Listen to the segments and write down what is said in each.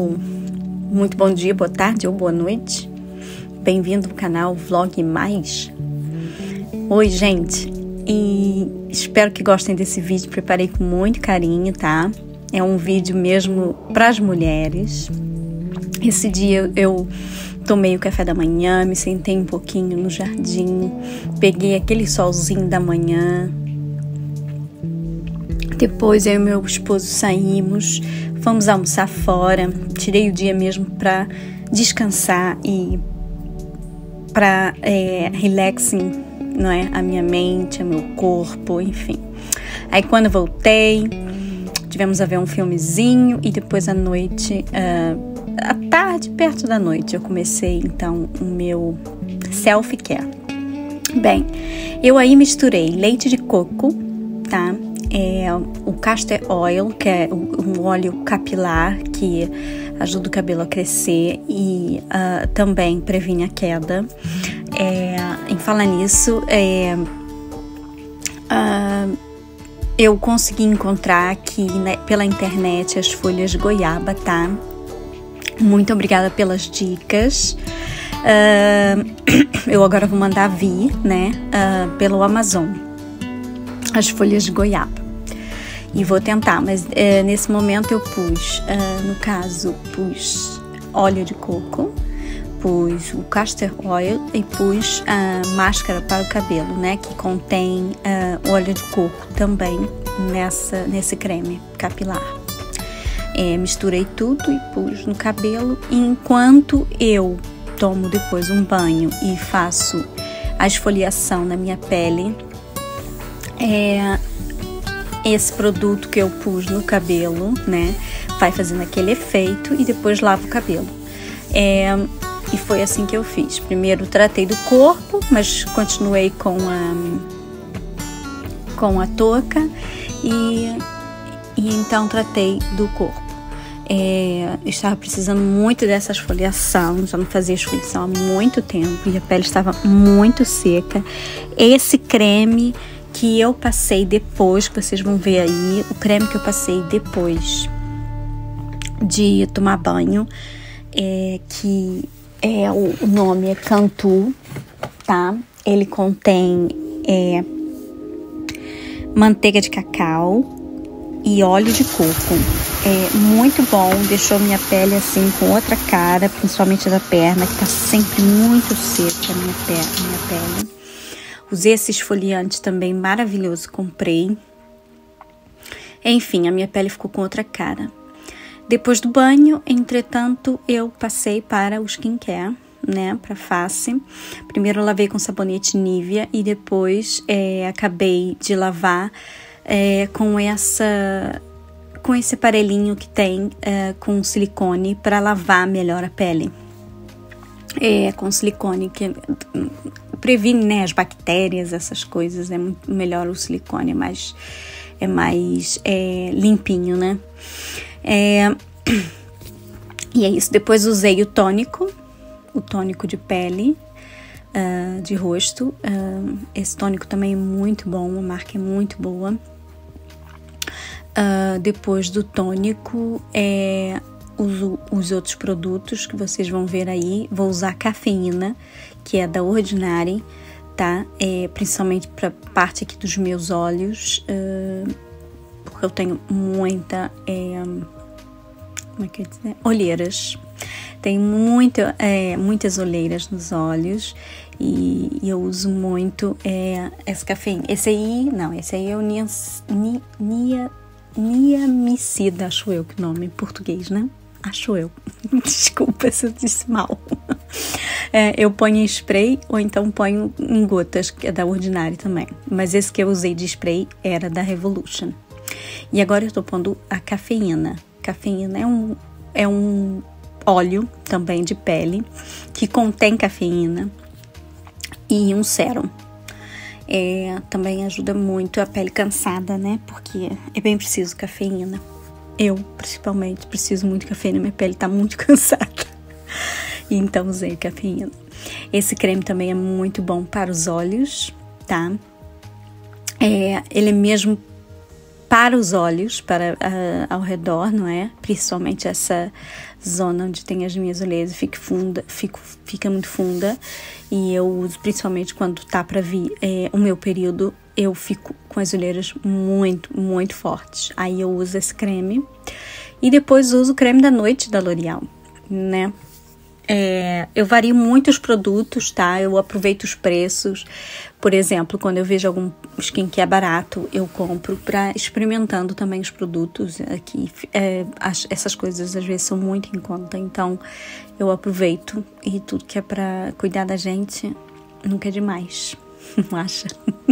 Muito bom dia, boa tarde ou boa noite. Bem-vindo ao canal Vlog Mais. Oi, gente, e espero que gostem desse vídeo. Preparei com muito carinho, tá? É um vídeo mesmo para as mulheres. Esse dia eu tomei o café da manhã, me sentei um pouquinho no jardim, peguei aquele solzinho da manhã. Depois eu e meu esposo saímos, fomos almoçar fora. Tirei o dia mesmo para descansar e para relaxing, não é? A minha mente, o meu corpo, enfim. Aí quando voltei, tivemos a ver um filmezinho e depois à noite, à tarde, perto da noite, eu comecei então o meu self-care. Bem, eu aí misturei leite de coco, tá? O castor oil, que é um óleo capilar que ajuda o cabelo a crescer e também previne a queda. Em falar nisso, eu consegui encontrar aqui, né, pela internet as folhas de goiaba, tá? Muito obrigada pelas dicas. Eu agora vou mandar vir, né, pelo Amazon, as folhas de goiaba. E vou tentar, mas nesse momento eu pus, no caso, pus óleo de coco, pus o castor oil e pus a máscara para o cabelo, né, que contém óleo de coco também nesse creme capilar. Misturei tudo e pus no cabelo, e enquanto eu tomo depois um banho e faço a esfoliação na minha pele, esse produto que eu pus no cabelo, né, vai fazendo aquele efeito e depois lavo o cabelo. E foi assim que eu fiz. Primeiro tratei do corpo, mas continuei com a touca e então tratei do corpo. Eu estava precisando muito dessa esfoliação, já não fazia esfoliação há muito tempo e a pele estava muito seca. Esse creme que eu passei depois, que vocês vão ver aí, o creme que eu passei depois de tomar banho, que o nome é Cantu, tá? Ele contém manteiga de cacau e óleo de coco. Muito bom, deixou minha pele assim com outra cara, principalmente da perna, que tá sempre muito seca a minha pele. Usei esse esfoliante também maravilhoso, comprei. Enfim, a minha pele ficou com outra cara. Depois do banho, entretanto, eu passei para o skincare, né, para face. Primeiro eu lavei com sabonete Nivea e depois acabei de lavar com esse aparelhinho que tem com silicone para lavar melhor a pele. Com silicone que previne, né, as bactérias, essas coisas. É muito melhor o silicone, é mais limpinho, né? E é isso. Depois usei o tônico de pele, de rosto. Esse tônico também é muito bom, a marca é muito boa. Depois do tônico, uso os outros produtos que vocês vão ver aí. Vou usar cafeína, que é da Ordinary, tá? Principalmente para parte aqui dos meus olhos, porque eu tenho muita, como é que eu dizer? Olheiras. Tenho muitas olheiras nos olhos e eu uso muito essa cafeína. Esse aí é o niamicida, acho eu que o nome em português, né? Acho eu. Desculpa se eu disse mal. Eu ponho em spray ou então ponho em gotas, que é da Ordinary também. Mas esse que eu usei de spray era da Revolution. E agora eu tô pondo a cafeína. Cafeína é um óleo também de pele que contém cafeína e um sérum. Também ajuda muito a pele cansada, né? Porque é bem preciso cafeína. Eu, principalmente, preciso muito de cafeína. Minha pele tá muito cansada. E então usei cafeína. Esse creme também é muito bom para os olhos, tá? Ele é mesmo para os olhos, para ao redor, não é? Principalmente essa zona onde tem as minhas olheiras fica muito funda, e eu uso principalmente quando tá para vir o meu período, eu fico com as olheiras muito fortes. Aí eu uso esse creme e depois uso o creme da noite da L'Oréal, né? Eu vario muito os produtos, tá? Eu aproveito os preços. Por exemplo, quando eu vejo algum skincare barato, eu compro para experimentando também os produtos aqui. Essas coisas às vezes são muito em conta, então eu aproveito, e tudo que é para cuidar da gente nunca é demais, não acha?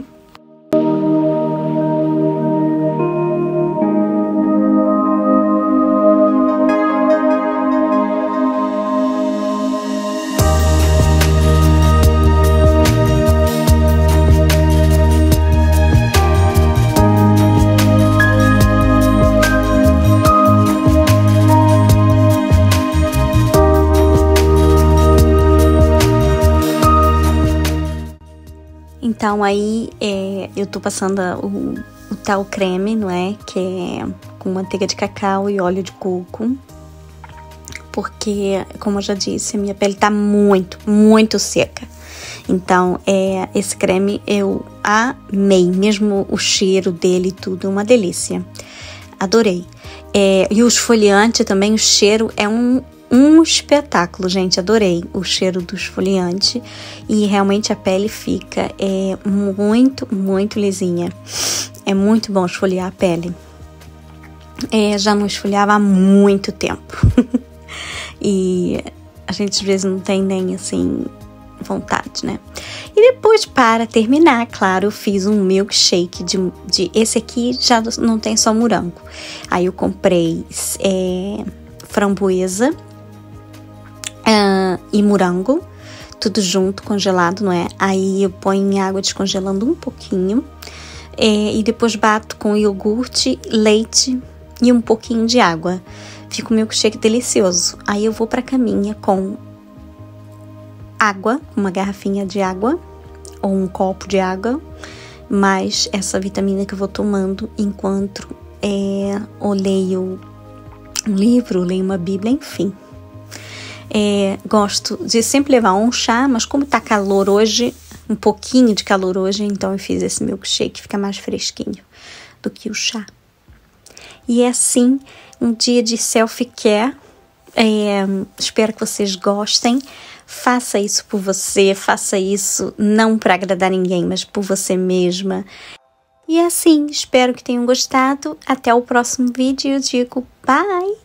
Então aí eu tô passando o tal creme, não é? Que é com manteiga de cacau e óleo de coco. Porque, como eu já disse, a minha pele tá muito seca. Então, esse creme eu amei. Mesmo o cheiro dele e tudo, uma delícia. Adorei. E o esfoliante também, o cheiro é um espetáculo, gente. Adorei o cheiro do esfoliante, e realmente a pele fica muito lisinha. É muito bom esfoliar a pele. Já não esfoliava há muito tempo. E a gente às vezes não tem nem assim vontade, né? E depois, para terminar, claro, eu fiz um milkshake de esse aqui já não tem só morango. Aí eu comprei framboesa e morango, tudo junto, congelado, não é? Aí eu ponho em água descongelando um pouquinho, e depois bato com iogurte, leite e um pouquinho de água. Fica um milkshake delicioso. Aí eu vou pra caminha com água, uma garrafinha de água ou um copo de água, mais essa vitamina que eu vou tomando enquanto eu leio um livro, leio uma bíblia, enfim. Gosto de sempre levar um chá, mas como tá calor hoje, um pouquinho de calor hoje, então eu fiz esse milkshake, fica mais fresquinho do que o chá. E é assim, um dia de self-care. Espero que vocês gostem. Faça isso por você, faça isso não para agradar ninguém, mas por você mesma. E assim, espero que tenham gostado. Até o próximo vídeo, eu digo bye!